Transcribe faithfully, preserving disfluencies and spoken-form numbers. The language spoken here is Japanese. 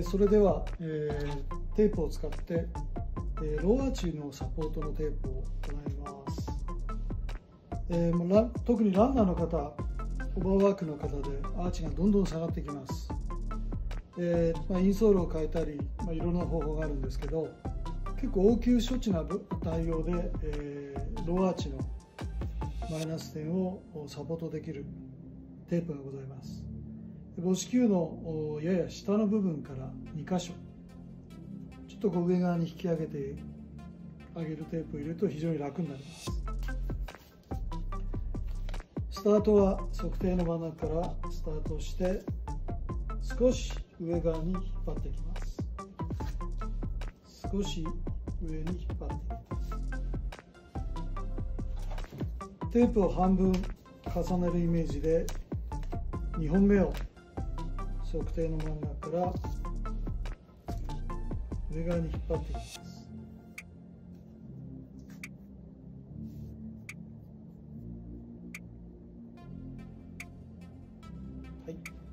それでは、えー、テープを使って、えー、ローアーチのサポートのテープを行います。えー、ラ特にランナーの方、オーバーワークの方でアーチがどんどん下がってきます。えーまあ、インソールを変えたり、まあ、いろんな方法があるんですけど、結構応急処置な対応で、えー、ローアーチのマイナス点をサポートできるテープがございます。母子球のやや下の部分からにかしょ、ちょっとこう上側に引き上げてあげるテープを入れると非常に楽になります。スタートは測定の真ん中からスタートして少し上側に引っ張ってきます。少し上に引っ張ってきます。テープを半分重ねるイメージでにほんめを測定の真ん中から上側に引っ張っていきます。はい。